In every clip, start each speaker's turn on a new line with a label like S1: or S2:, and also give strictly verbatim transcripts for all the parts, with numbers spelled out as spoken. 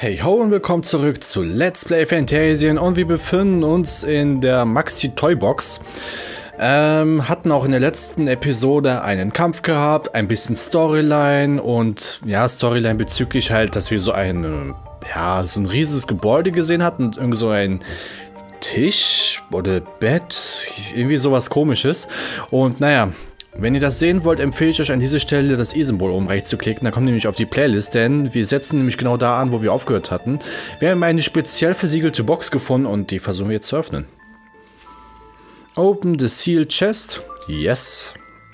S1: Hey ho und willkommen zurück zu Let's Play Fantasian und wir befinden uns in der Maxi Toybox. Ähm, hatten auch in der letzten Episode einen Kampf gehabt, ein bisschen Storyline und ja, Storyline bezüglich halt, dass wir so ein, ja, so ein riesiges Gebäude gesehen hatten und irgend so ein Tisch oder Bett, irgendwie sowas Komisches. Und naja, wenn ihr das sehen wollt, empfehle ich euch an dieser Stelle das I-Symbol oben rechts zu klicken. Da kommt nämlich auf die Playlist, denn wir setzen nämlich genau da an, wo wir aufgehört hatten. Wir haben eine speziell versiegelte Box gefunden und die versuchen wir jetzt zu öffnen. Open the sealed chest. Yes.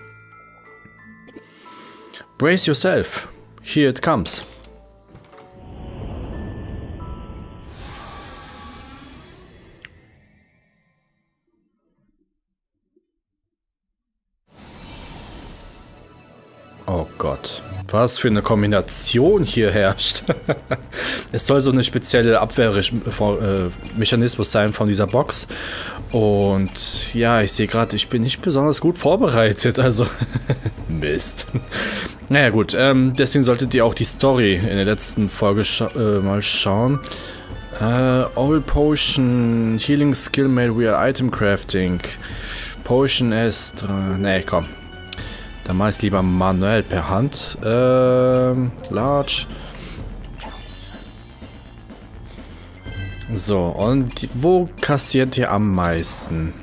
S1: Brace yourself. Here it comes. Oh Gott, was für eine Kombination hier herrscht. Es soll so eine spezielle Abwehrmechanismus sein von dieser Box. Und ja, ich sehe gerade, ich bin nicht besonders gut vorbereitet, also Mist. Naja gut, ähm, deswegen solltet ihr auch die Story in der letzten Folge scha äh, mal schauen. Äh, All Potion, Healing Skill made via Item Crafting, Potion Estra, nee komm. Dann mache ich es lieber manuell per Hand. Ähm, large. So, und wo kassiert ihr am meisten?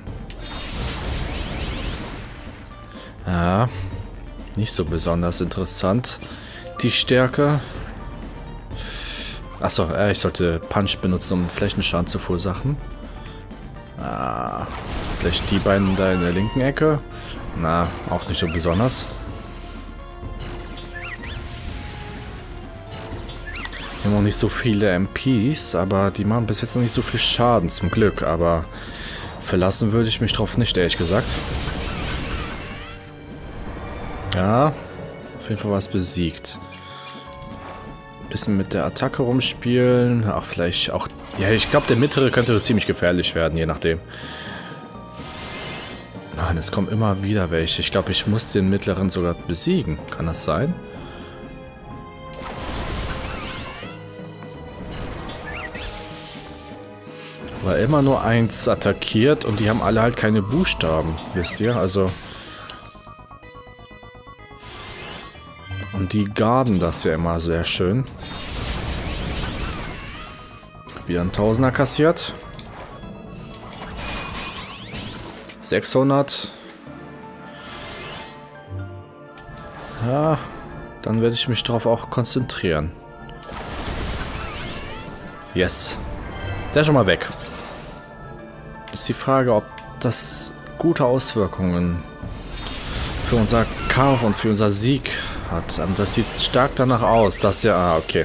S1: Ja, nicht so besonders interessant. Die Stärke. Achso, äh, ich sollte Punch benutzen, um Flächenschaden zu verursachen. Ah, vielleicht die beiden da in der linken Ecke. Na, auch nicht so besonders. Wir haben auch nicht so viele M Ps, aber die machen bis jetzt noch nicht so viel Schaden, zum Glück. Aber verlassen würde ich mich drauf nicht, ehrlich gesagt. Ja, auf jeden Fall was besiegt. Bisschen mit der Attacke rumspielen. Auch vielleicht auch... Ja, ich glaube, der mittlere könnte ziemlich gefährlich werden, je nachdem. Nein, es kommen immer wieder welche. Ich glaube, ich muss den mittleren sogar besiegen. Kann das sein? Weil immer nur eins attackiert und die haben alle halt keine Buchstaben. Wisst ihr? Also... Und die garden das ja immer sehr schön. Wieder ein Tausender kassiert. sechshundert. Ja, dann werde ich mich darauf auch konzentrieren. Yes. Der ist schon mal weg. Ist die Frage, ob das gute Auswirkungen für unser Kampf und für unser Sieg hat. Und das sieht stark danach aus, dass ja... Ah, okay.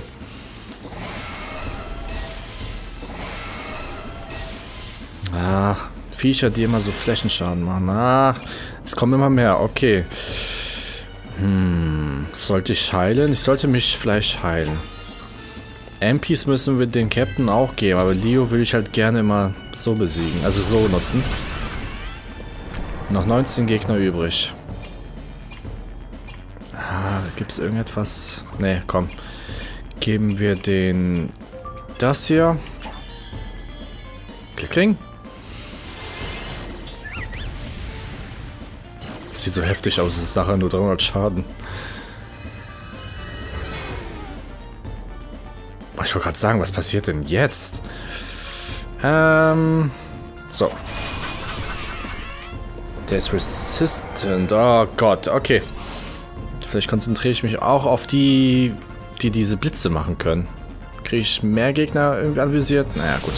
S1: Ah... Viecher, die immer so Flächenschaden machen. Ah, es kommen immer mehr. Okay. Hm, sollte ich heilen? Ich sollte mich vielleicht heilen. M Ps müssen wir den Captain auch geben, aber Leo will ich halt gerne immer so besiegen. Also so nutzen. Noch neunzehn Gegner übrig. Ah, gibt es irgendetwas? Ne, komm. Geben wir den... Das hier. Klick, kling. Sieht so heftig aus, es ist nachher nur dreihundert Schaden. Ich wollte gerade sagen, was passiert denn jetzt? Ähm, so. Der ist resistant. Oh Gott, okay. Vielleicht konzentriere ich mich auch auf die, die diese Blitze machen können. Kriege ich mehr Gegner irgendwie anvisiert? Naja, gut.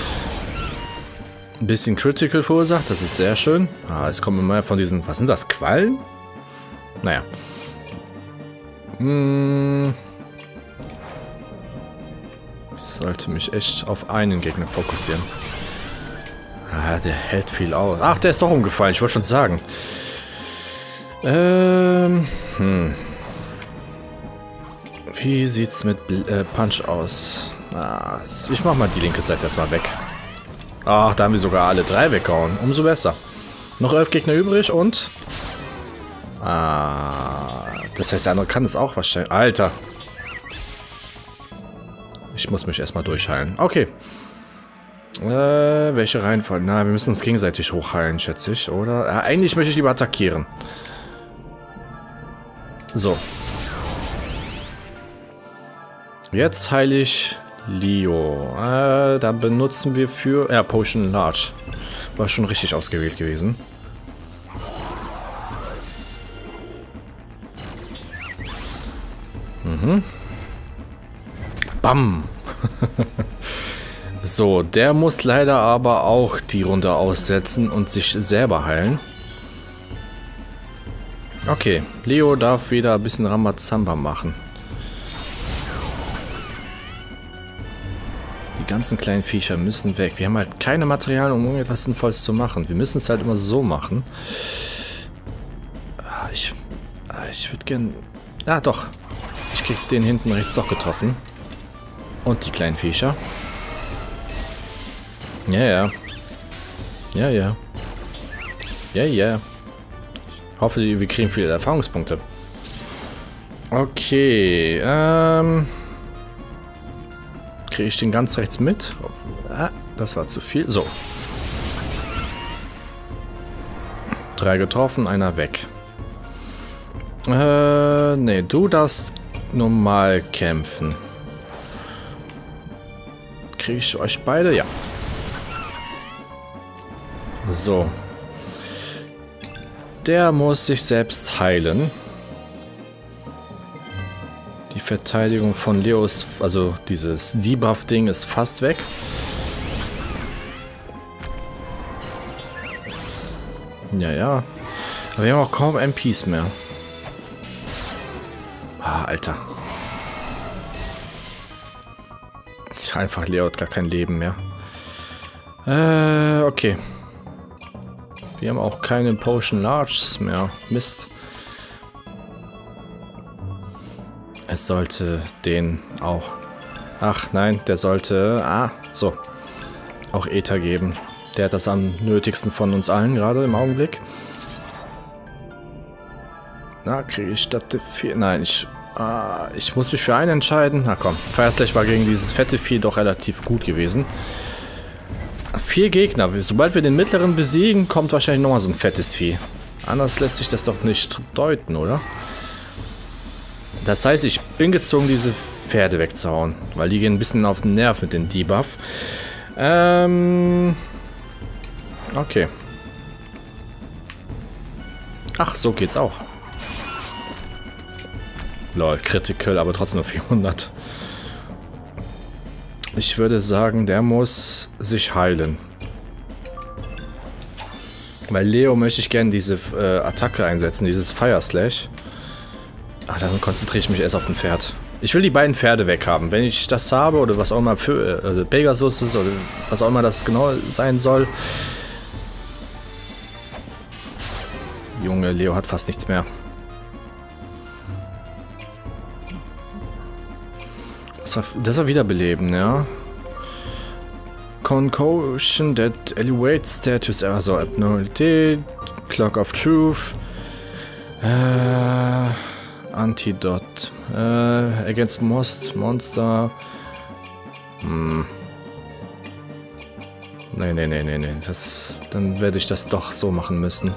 S1: Ein bisschen Critical verursacht, das ist sehr schön. Ah, es kommen immer von diesen... Was sind das? Quallen? Naja. Hm. Ich sollte mich echt auf einen Gegner fokussieren. Ah, der hält viel aus. Ach, der ist doch umgefallen, ich wollte schon sagen. Ähm. Hm. Wie sieht's mit äh, Punch aus? Ah, ich mach mal die linke Seite erstmal weg. Ach, da haben wir sogar alle drei weggehauen. Umso besser. Noch elf Gegner übrig und... Ah, das heißt, der andere kann es auch wahrscheinlich... Alter. Ich muss mich erstmal durchheilen. Okay. Äh, welche Reihenfolge? Na, wir müssen uns gegenseitig hochheilen, schätze ich, oder? Äh, eigentlich möchte ich lieber attackieren. So. Jetzt heile ich Leo. Äh, da benutzen wir für... Ja, Potion Large. War schon richtig ausgewählt gewesen. Mhm. Bam. So, der muss leider aber auch die Runde aussetzen und sich selber heilen. Okay, Leo darf wieder ein bisschen Ramazamba machen. Die ganzen kleinen Viecher müssen weg. Wir haben halt keine Materialien, um irgendetwas Sinnvolles zu machen. Wir müssen es halt immer so machen. Ich, ich würde gern... Ah, doch. Ich krieg den hinten rechts doch getroffen. Und die kleinen Viecher. Ja, ja. Ja, ja. Ja, ja. Hoffe, wir kriegen viele Erfahrungspunkte. Okay, ähm... kriege ich den ganz rechts mit? Ah, das war zu viel. So. Drei getroffen, einer weg. Äh, nee, du darfst normal kämpfen. Kriege ich euch beide? Ja. So. Der muss sich selbst heilen. Die Verteidigung von Leos, also dieses Debuff-Ding ist fast weg. Ja, ja. Aber wir haben auch kaum M Ps mehr. Ah, Alter. Einfach Leo hat gar kein Leben mehr. Äh, okay. Wir haben auch keine Potion Larges mehr. Mist. Es sollte den auch... Ach nein, der sollte... Ah, so. Auch Ether geben. Der hat das am nötigsten von uns allen gerade im Augenblick. Na, kriege ich das... Vier? Nein, ich... Ah, ich muss mich für einen entscheiden. Na komm, Fire Slash war gegen dieses fette Vieh doch relativ gut gewesen. Vier Gegner. Sobald wir den mittleren besiegen, kommt wahrscheinlich nochmal so ein fettes Vieh. Anders lässt sich das doch nicht deuten, oder? Das heißt, ich bin gezwungen, diese Pferde wegzuhauen. Weil die gehen ein bisschen auf den Nerv mit dem Debuff. Ähm... Okay. Ach, so geht's auch. Lol, Critical, aber trotzdem nur vierhundert. Ich würde sagen, der muss sich heilen. Bei Leo möchte ich gerne diese äh, Attacke einsetzen, dieses Fire Slash. Ach, dann konzentriere ich mich erst auf ein Pferd. Ich will die beiden Pferde weghaben. Wenn ich das habe, oder was auch immer für äh, Pegasus ist, oder was auch immer das genau sein soll. Junge, Leo hat fast nichts mehr. Das war, das war wiederbeleben, ja. Concussion that elevates status, also Abnormalität, Clock of Truth, äh, Antidote, äh, against most Monster, hm. Nee, nee, nee, nee, nee, das, dann werde ich das doch so machen müssen.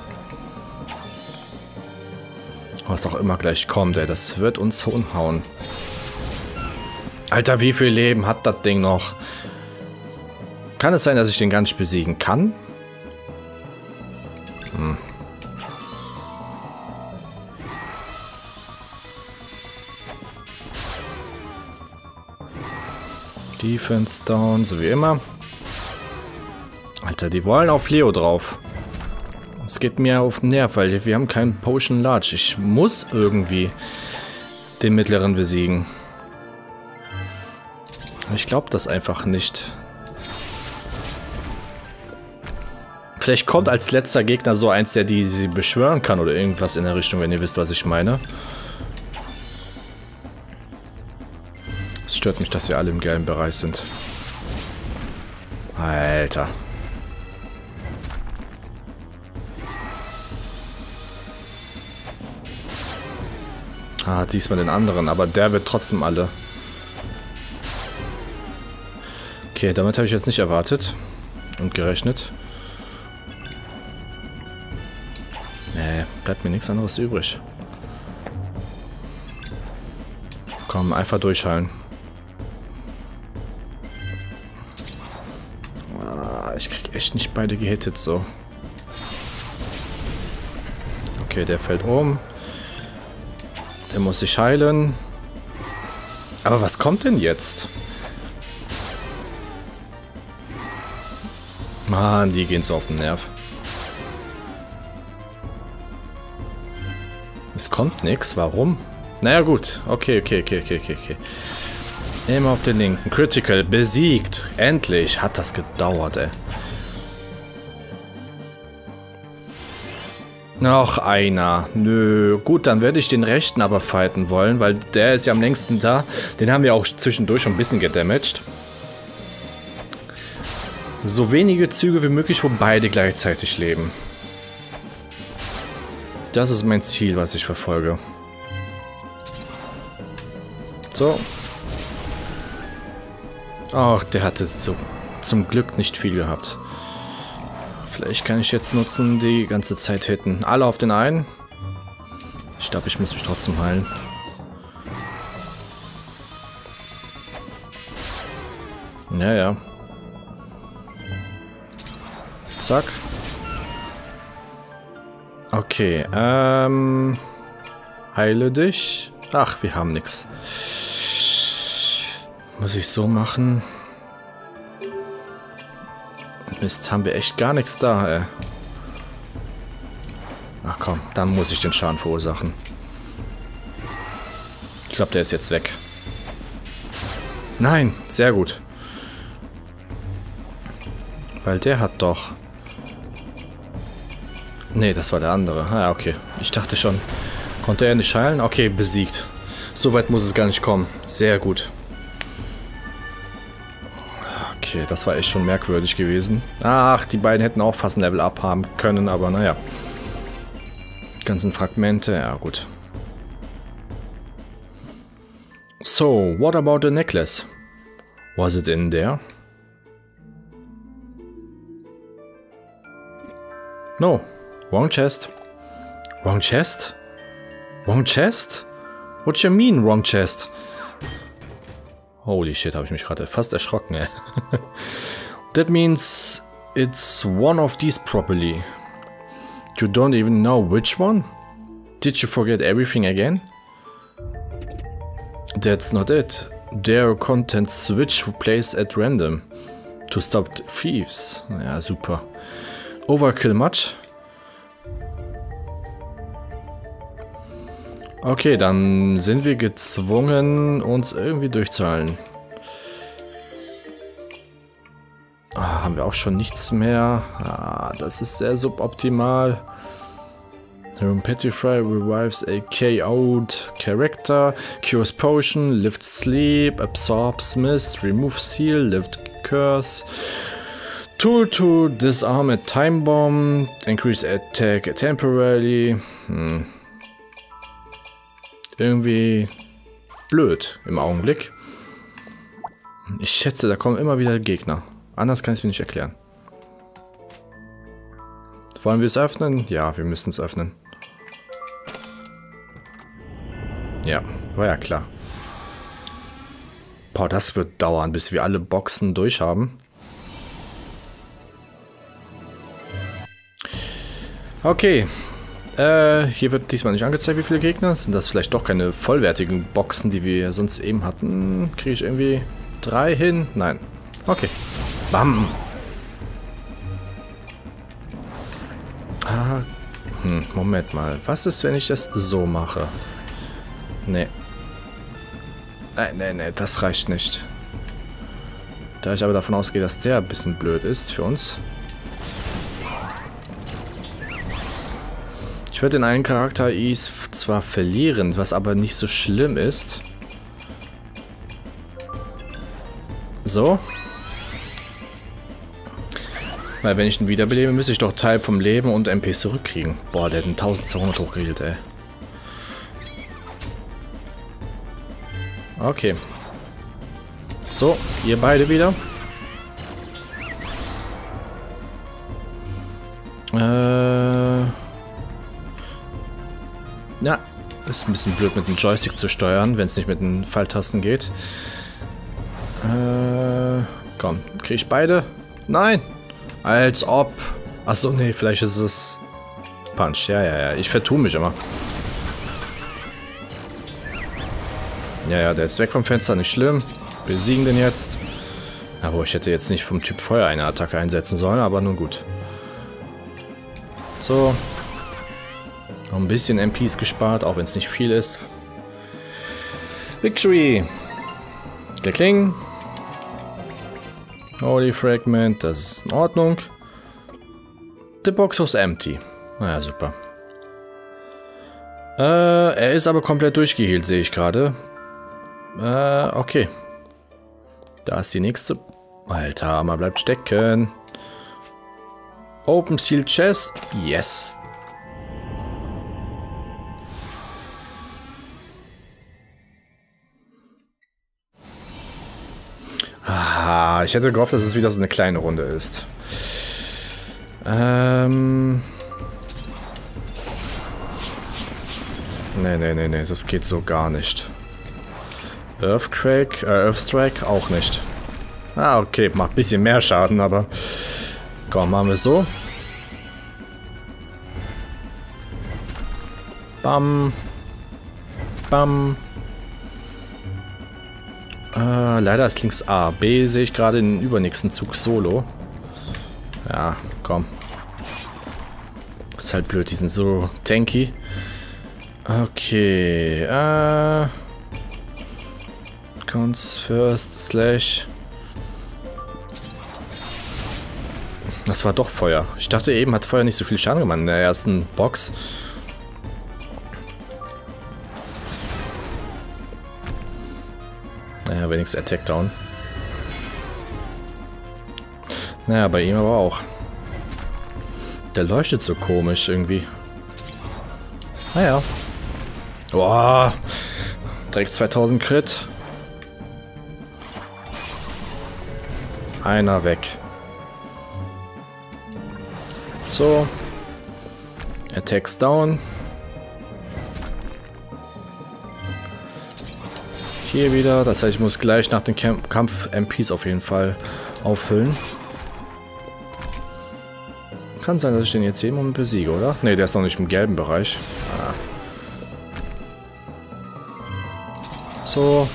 S1: Was doch immer gleich kommt, ey, das wird uns umhauen. Alter, wie viel Leben hat das Ding noch? Kann es sein, dass ich den gar nicht besiegen kann? Hm. Defense down, so wie immer. Alter, die wollen auf Leo drauf. Es geht mir auf den Nerv, weil wir haben keinen Potion Large. Ich muss irgendwie den mittleren besiegen. Ich glaube das einfach nicht. Vielleicht kommt als letzter Gegner so eins, der die sie beschwören kann oder irgendwas in der Richtung, wenn ihr wisst, was ich meine. Es stört mich, dass sie alle im gelben Bereich sind. Alter. Ah, diesmal den anderen, aber der wird trotzdem alle. Okay, damit habe ich jetzt nicht erwartet und gerechnet. Nee, bleibt mir nichts anderes übrig. Komm, einfach durchhalten. Ah, ich krieg echt nicht beide gehittet so. Okay, der fällt um. Der muss sich heilen. Aber was kommt denn jetzt? Mann, die gehen so auf den Nerv. Es kommt nichts, warum? Naja gut, okay, okay, okay, okay, okay, okay. Immer auf den linken. Critical, besiegt. Endlich. Hat das gedauert, ey. Noch einer. Nö. Gut, dann werde ich den rechten aber fighten wollen, weil der ist ja am längsten da. Den haben wir auch zwischendurch schon ein bisschen gedamaged. So wenige Züge wie möglich, wo beide gleichzeitig leben. Das ist mein Ziel, was ich verfolge. So. Ach, der hatte so zum Glück nicht viel gehabt. Vielleicht kann ich jetzt nutzen, die ganze Zeit hitten. Alle auf den einen. Ich glaube, ich muss mich trotzdem heilen. Ja, ja. Zack. Okay, ähm... heile dich. Ach, wir haben nichts. Muss ich so machen? Mist, haben wir echt gar nichts da, ey. Ach komm, dann muss ich den Schaden verursachen. Ich glaube, der ist jetzt weg. Nein, sehr gut. Weil der hat doch... Nee, das war der andere. Ah, okay. Ich dachte schon, konnte er nicht heilen? Okay, besiegt. So weit muss es gar nicht kommen. Sehr gut. Okay, das war echt schon merkwürdig gewesen. Ach, die beiden hätten auch fast ein Level Up haben können, aber naja. Ganzen Fragmente, ja gut. So, what about the necklace? Was it in there? No, wrong chest. Wrong chest? Wrong chest? What you mean, wrong chest? Holy shit, habe ich mich gerade fast erschrocken, ey. That means it's one of these properly. You don't even know which one? Did you forget everything again? That's not it. There are content switch place at random. To stop thieves. Ja, super. Overkill much? Okay, dann sind wir gezwungen, uns irgendwie durchzuhalten. Ah, haben wir auch schon nichts mehr. Ah, das ist sehr suboptimal. Petrify revives a K O'd character, cures potion, lifts sleep, absorbs mist, removes seal, lift curse. Tool to disarm a time bomb, increase attack temporarily. Hm. Irgendwie blöd im Augenblick. Ich schätze, da kommen immer wieder Gegner. Anders kann ich es mir nicht erklären. Wollen wir es öffnen? Ja, wir müssen es öffnen. Ja, war ja klar. Boah, das wird dauern, bis wir alle Boxen durch haben. Okay. Äh, hier wird diesmal nicht angezeigt, wie viele Gegner. Sind das vielleicht doch keine vollwertigen Boxen, die wir sonst eben hatten? Kriege ich irgendwie drei hin? Nein. Okay. Bam. Ah. Hm, Moment mal. Was ist, wenn ich das so mache? Nee. Nein, nee, nee, das reicht nicht. Da ich aber davon ausgehe, dass der ein bisschen blöd ist für uns. Ich werde den einen Charakter Is zwar verlieren, was aber nicht so schlimm ist. So. Weil wenn ich ihn wiederbelebe, müsste ich doch Teil vom Leben und M P zurückkriegen. Boah, der hat einen eintausendzweihundert hochgeheilt, ey. Okay. So, ihr beide wieder. Äh... Ja, ist ein bisschen blöd mit dem Joystick zu steuern, wenn es nicht mit den Pfeiltasten geht. Äh... Komm, kriege ich beide? Nein! Als ob... Achso, nee, vielleicht ist es... Punch, ja, ja, ja. Ich vertue mich immer. Ja, ja, der ist weg vom Fenster, nicht schlimm. Besiegen den jetzt. Aber ich hätte jetzt nicht vom Typ Feuer eine Attacke einsetzen sollen, aber nun gut. So. Noch ein bisschen M Ps gespart, auch wenn es nicht viel ist. Victory! Der Kling. Holy Fragment, das ist in Ordnung. The box was empty. Naja, super. Äh, er ist aber komplett durchgeheilt, sehe ich gerade. Äh, okay. Da ist die nächste. Alter, Hammer bleibt stecken. Open Seal Chest. Yes. Ah, ich hätte gehofft, dass es wieder so eine kleine Runde ist. Ähm... Nee, nee, nee, nee, das geht so gar nicht. Earthquake, äh, Earthstrike auch nicht. Ah, okay, macht ein bisschen mehr Schaden, aber... Komm, machen wir es so. Bam. Bam. Äh, leider ist links A. B sehe ich gerade in den übernächsten Zug solo. Ja, komm. Ist halt blöd, die sind so tanky. Okay, äh... Cons first, slash... Das war doch Feuer. Ich dachte eben, hat Feuer nicht so viel Schaden gemacht in der ersten Box. Naja, wenigstens Attack Down. Naja, bei ihm aber auch. Der leuchtet so komisch irgendwie. Naja. Boah. Direkt zweitausend Crit. Einer weg. So. Attacks down. Hier wieder. Das heißt, ich muss gleich nach dem Kampf M Ps auf jeden Fall auffüllen. Kann sein, dass ich den jetzt jeden Moment besiege, oder? Ne, der ist noch nicht im gelben Bereich. Ah. So.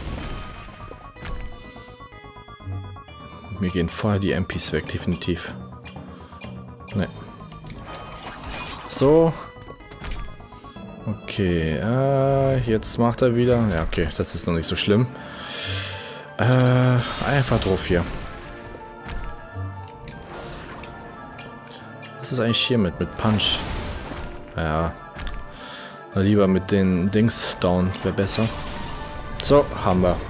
S1: Mir gehen vorher die M Ps weg, definitiv. Ne. So. Okay, äh, jetzt macht er wieder. Ja, okay, das ist noch nicht so schlimm. Äh, einfach drauf hier. Was ist eigentlich hiermit? Mit Punch? Ja. Lieber mit den Dings down, wäre besser. So, haben wir.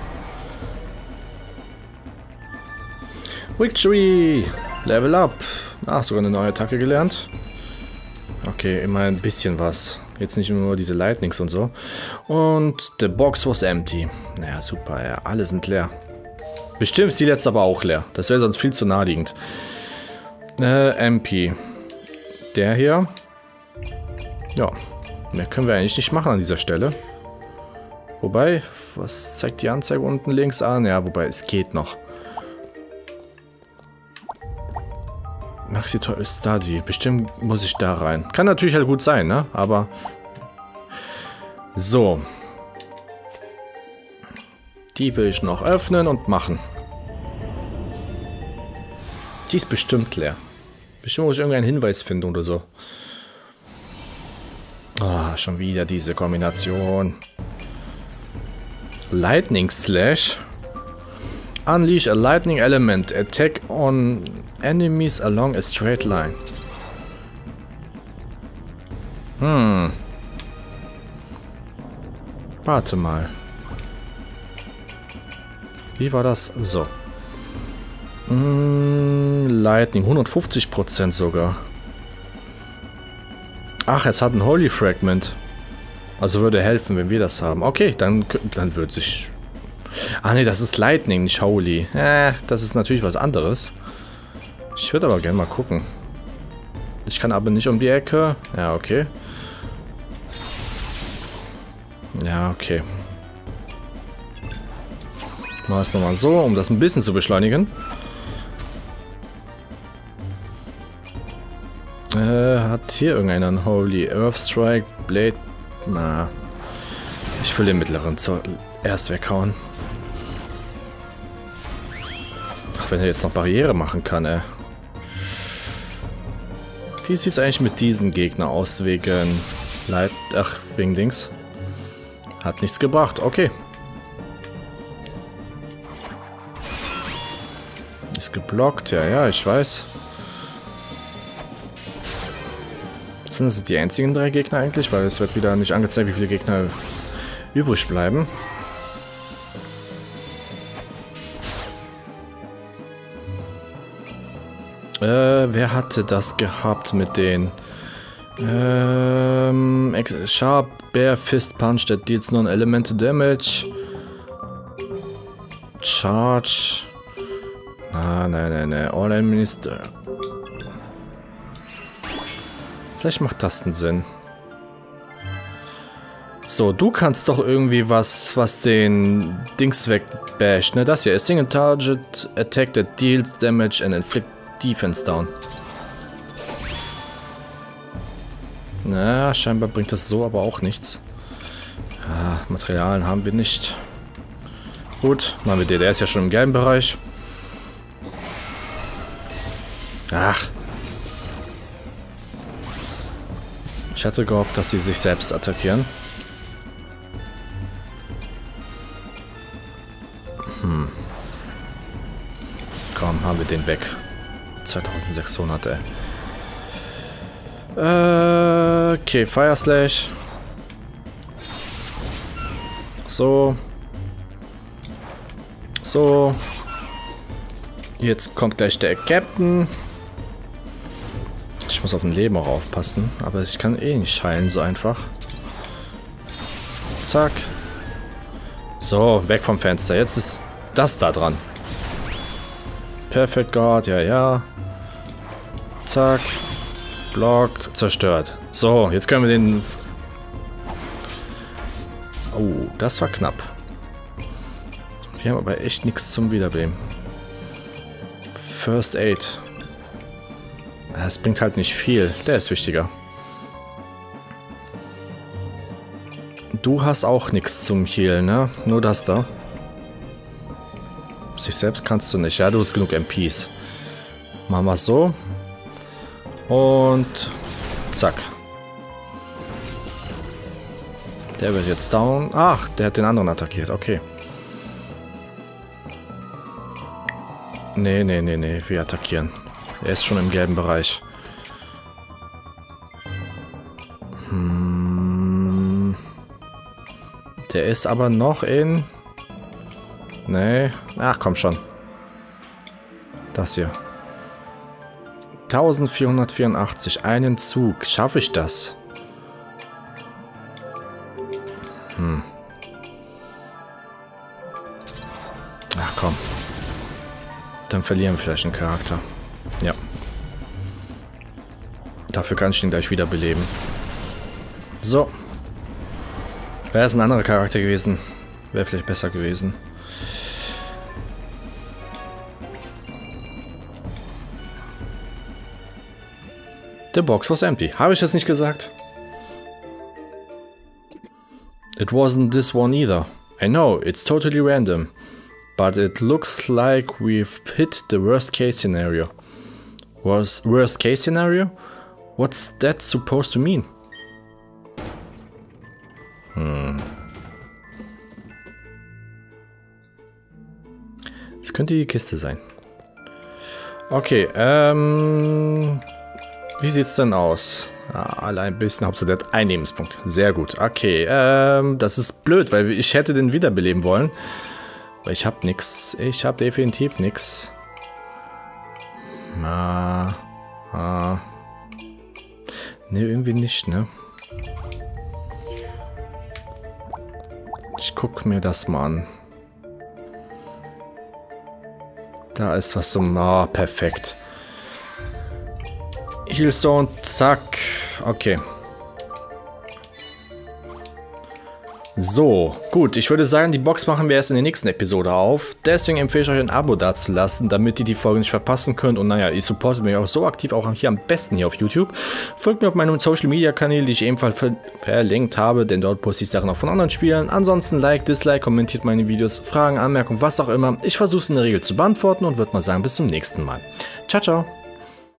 S1: Victory! Level up! Ach, sogar eine neue Attacke gelernt. Okay, immer ein bisschen was. Jetzt nicht nur diese Lightnings und so. Und the box was empty. Naja, super, ja. Alle sind leer. Bestimmt ist die letzte aber auch leer. Das wäre sonst viel zu naheliegend. Äh, M P. Der hier. Ja. Mehr können wir eigentlich nicht machen an dieser Stelle. Wobei, was zeigt die Anzeige unten links an? Ja, wobei, es geht noch. Maxi Toy Study. Bestimmt muss ich da rein. Kann natürlich halt gut sein, ne? Aber... So. Die will ich noch öffnen und machen. Die ist bestimmt leer. Bestimmt muss ich irgendeinen Hinweis finden oder so. Ah, schon wieder diese Kombination. Lightning Slash. Unleash a lightning element. Attack on enemies along a straight line. Hm. Warte mal. Wie war das? So. Hm, Lightning. hundertfünfzig Prozent sogar. Ach, es hat ein Holy Fragment. Also würde helfen, wenn wir das haben. Okay, dann, dann würde sich... Ah ne, das ist Lightning, nicht Holy. Äh, das ist natürlich was anderes. Ich würde aber gerne mal gucken. Ich kann aber nicht um die Ecke. Ja, okay. Ja, okay. Machen wir es nochmal so, um das ein bisschen zu beschleunigen. Äh, hat hier irgendeinen Holy Earth Strike, Blade. Na. Ich will den mittleren zuerst weghauen. Ach, wenn er jetzt noch Barriere machen kann, ey. Wie sieht es eigentlich mit diesen Gegnern aus wegen Leit... Ach, wegen Dings. Hat nichts gebracht, okay. Ist geblockt, ja, ja, ich weiß. Sind das die einzigen drei Gegner eigentlich? Weil es wird wieder nicht angezeigt, wie viele Gegner übrig bleiben. Äh, wer hatte das gehabt mit den... Ähm... Sharp Bear Fist Punch that deals non-elemental damage. Charge... Ah, nein, nein, nein. All Administer... Vielleicht macht das einen Sinn. So, du kannst doch irgendwie was, was den Dings wegbasht, ne? Das hier. A single target attack that deals damage and inflict defense down. Na, scheinbar bringt das so aber auch nichts. Ah, Materialien haben wir nicht. Gut, machen wir den. Der ist ja schon im gelben Bereich. Ach. Ich hatte gehofft, dass sie sich selbst attackieren. Hm. Komm, haben wir den weg. zweitausendsechshundert, ey. Äh, okay, Fire Slash. So. So. Jetzt kommt gleich der Captain. Ich muss auf ein Leben auch aufpassen, aber ich kann eh nicht heilen so einfach. Zack. So, weg vom Fenster. Jetzt ist das da dran. Perfect Guard, ja, ja. Zack. Block, zerstört. So, jetzt können wir den... Oh, das war knapp. Wir haben aber echt nichts zum Wiederbeleben. First Aid. Es bringt halt nicht viel. Der ist wichtiger. Du hast auch nichts zum Healen, ne? Nur das da. Sich selbst kannst du nicht. Ja, du hast genug M Ps. Machen wir es so. Und zack. Der wird jetzt down. Ach, der hat den anderen attackiert. Okay. Nee, nee, nee, nee. Wir attackieren. Er ist schon im gelben Bereich. Hm. Der ist aber noch in... Nee. Ach, komm schon. Das hier. eintausendvierhundertvierundachtzig. Einen Zug. Schaffe ich das? Hm. Ach, komm. Dann verlieren wir vielleicht einen Charakter. Ja. Dafür kann ich ihn gleich wiederbeleben. So. Wäre es ein anderer Charakter gewesen, wäre vielleicht besser gewesen. The box was empty. Habe ich das nicht gesagt? It wasn't this one either. I know, it's totally random. But it looks like we've hit the worst case scenario. Was worst case scenario? What's that supposed to mean? Hm. Es könnte die Kiste sein. Okay, ähm... wie sieht's denn aus? Ja, alle ein bisschen, Hauptsache der hat einen Lebenspunkt. Sehr gut. Okay, ähm, das ist blöd, weil ich hätte den wiederbeleben wollen. Aber ich hab nix. Ich hab definitiv nix. Ah, ah. Ne, irgendwie nicht, ne? Ich guck mir das mal an. Da ist was zum... Ah, perfekt. Healstone, zack. Okay. So, gut, ich würde sagen, die Box machen wir erst in der nächsten Episode auf. Deswegen empfehle ich euch ein Abo dazulassen, damit ihr die Folge nicht verpassen könnt. Und naja, ihr supportet mich auch so aktiv, auch hier am besten hier auf YouTube. Folgt mir auf meinem Social Media Kanal, die ich ebenfalls ver verlinkt habe, denn dort poste ich Sachen auch von anderen Spielen. Ansonsten Like, Dislike, kommentiert meine Videos, Fragen, Anmerkungen, was auch immer. Ich versuche es in der Regel zu beantworten und würde mal sagen, bis zum nächsten Mal. Ciao, ciao.